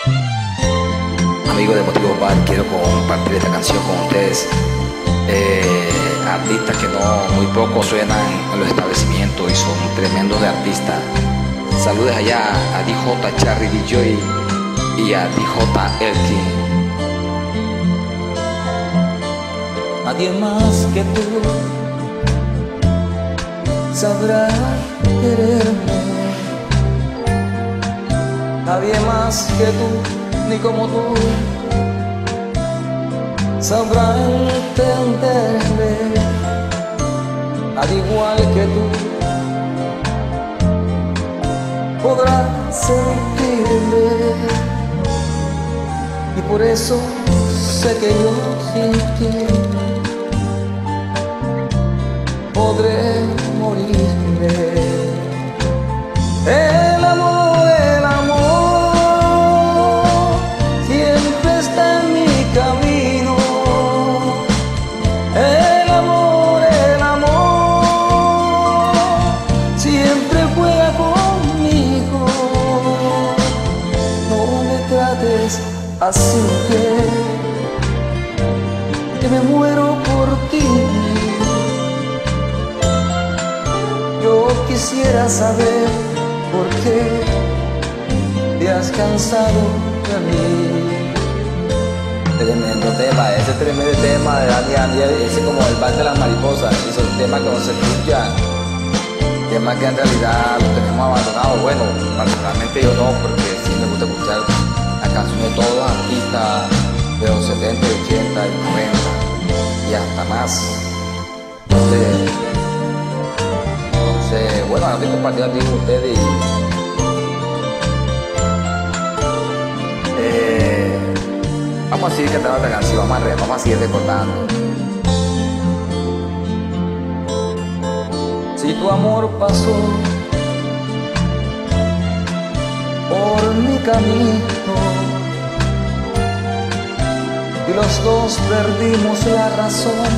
Amigos de Motivo Bar, quiero compartir esta canción con ustedes. Artistas que no muy poco suenan en los establecimientos y son tremendos de artistas. Saludes allá a DJ Charry DJ y a DJ Elkin. Nadie más que tú sabrá quererme, nadie más que tú, ni como tú, sabrá entenderme, al igual que tú, podrá sentirme, y por eso sé que yo sin ti podré morirme. El amor siempre está en mi camino. El amor siempre juega conmigo. No me trates así, que me muero por ti. Yo quisiera saber por qué te has cansado de mí. Tremendo tema, ese tremendo tema de Dani Daniel, ese como el Bar de las Mariposas, y son temas que no se escuchan, temas que en realidad los tenemos abandonados. Bueno, particularmente yo no, porque sí me gusta escuchar las canciones de todos los artistas de los 70, 80 y 90 y hasta más. Entonces, bueno, ahora estoy compartiendo aquí con ustedes vamos a seguir cantando esta canción, vamos a seguir recordando. Si tu amor pasó por mi camino y los dos perdimos la razón,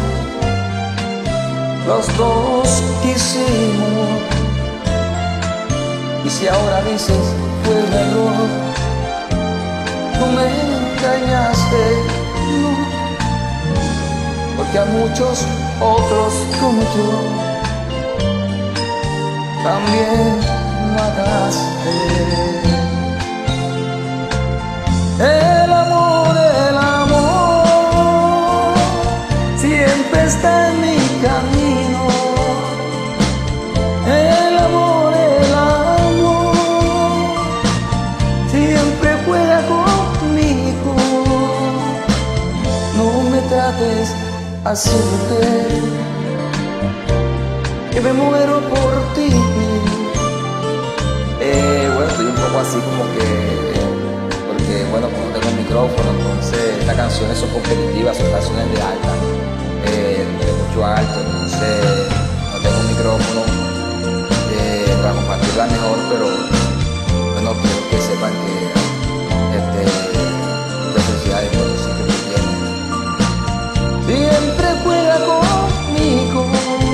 los dos quisimos, y si ahora dices fue un error, no me engañaste, no, porque a muchos otros como yo también mataste. El amor siempre está en mi camino. El amor siempre juega conmigo. No me trates así, mujer, que me muero por ti. Bueno, estoy un poco así como que, porque bueno, como no tengo micrófono, entonces estas canciones son competitivas, son canciones de alta, de mucho alto, entonces no tengo un micrófono para compartirla mejor, pero bueno, quiero que sepan que muchas felicidades por los sitios que tienen. Siempre juega conmigo,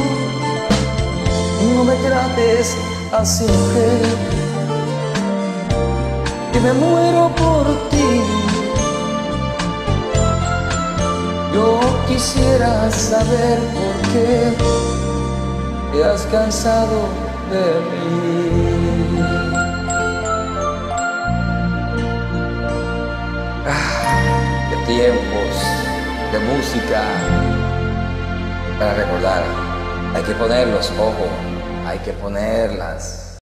no me trates así, mujer, que me muero por ti. Yo quisiera saber por qué te has cansado de mí. De tiempos, de música para recordar. Hay que poner los ojos, hay que ponerlas